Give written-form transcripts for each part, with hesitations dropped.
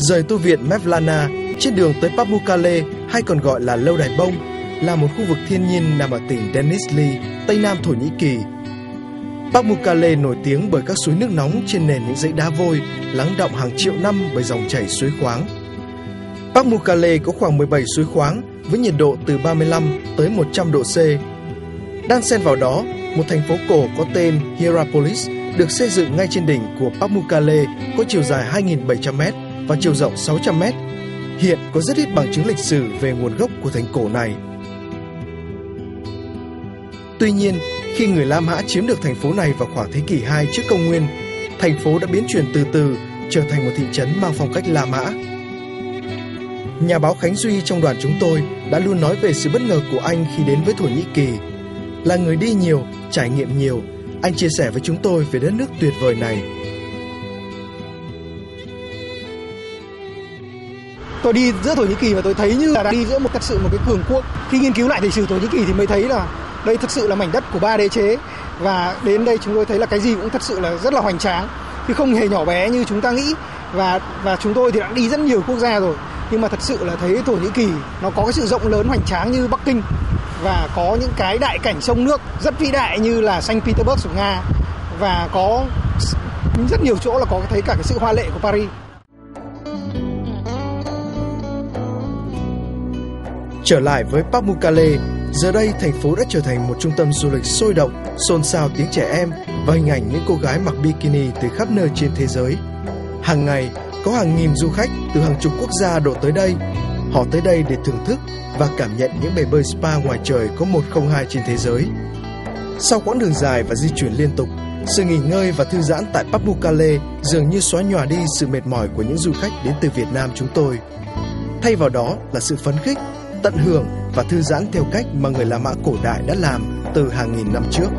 Rời tu viện Mevlana, trên đường tới Pamukkale hay còn gọi là Lâu Đài Bông, là một khu vực thiên nhiên nằm ở tỉnh Denizli, Tây Nam Thổ Nhĩ Kỳ. Pamukkale nổi tiếng bởi các suối nước nóng trên nền những dãy đá vôi, lắng đọng hàng triệu năm bởi dòng chảy suối khoáng. Pamukkale có khoảng 17 suối khoáng với nhiệt độ từ 35 tới 100 độ C. Đan xen vào đó, một thành phố cổ có tên Hierapolis được xây dựng ngay trên đỉnh của Pamukkale, có chiều dài 2.700m và chiều rộng 600m. Hiện có rất ít bằng chứng lịch sử về nguồn gốc của thành cổ này. Tuy nhiên, khi người La Mã chiếm được thành phố này vào khoảng thế kỷ 2 trước công nguyên, thành phố đã biến chuyển từ từ trở thành một thị trấn mang phong cách La Mã. Nhà báo Khánh Duy trong đoàn chúng tôi đã luôn nói về sự bất ngờ của anh khi đến với Thổ Nhĩ Kỳ. Là người đi nhiều, trải nghiệm nhiều, anh chia sẻ với chúng tôi về đất nước tuyệt vời này. Tôi đi giữa Thổ Nhĩ Kỳ và tôi thấy như là đang đi giữa một cái cường quốc. Khi nghiên cứu lại lịch sử Thổ Nhĩ Kỳ thì mới thấy là đây thực sự là mảnh đất của 3 đế chế, và đến đây chúng tôi thấy là cái gì cũng thật sự là rất là hoành tráng, chứ không hề nhỏ bé như chúng ta nghĩ. Và chúng tôi thì đã đi rất nhiều quốc gia rồi, nhưng mà thật sự là thấy Thổ Nhĩ Kỳ nó có cái sự rộng lớn hoành tráng như Bắc Kinh, và có những cái đại cảnh sông nước rất vĩ đại như là Saint Petersburg của Nga, và có rất nhiều chỗ là có thấy cả cái sự hoa lệ của Paris. Trở lại với Pamukkale, giờ đây thành phố đã trở thành một trung tâm du lịch sôi động, xôn xao tiếng trẻ em và hình ảnh những cô gái mặc bikini từ khắp nơi trên thế giới. Hàng ngày, có hàng nghìn du khách từ hàng chục quốc gia đổ tới đây. Họ tới đây để thưởng thức và cảm nhận những bể bơi spa ngoài trời có 102 trên thế giới. Sau quãng đường dài và di chuyển liên tục, sự nghỉ ngơi và thư giãn tại Pamukkale dường như xóa nhòa đi sự mệt mỏi của những du khách đến từ Việt Nam chúng tôi. Thay vào đó là sự phấn khích, tận hưởng và thư giãn theo cách mà người La Mã cổ đại đã làm từ hàng nghìn năm trước.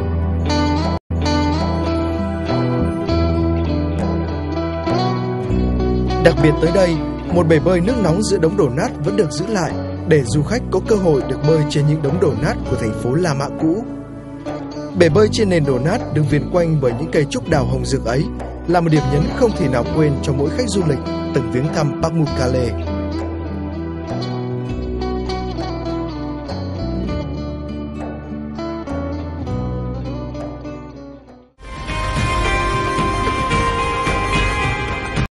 Đặc biệt tới đây, một bể bơi nước nóng giữa đống đổ nát vẫn được giữ lại để du khách có cơ hội được bơi trên những đống đổ nát của thành phố La Mã cũ. Bể bơi trên nền đổ nát được viền quanh bởi những cây trúc đào hồng rực ấy là một điểm nhấn không thể nào quên cho mỗi khách du lịch từng viếng thăm Pamukkale.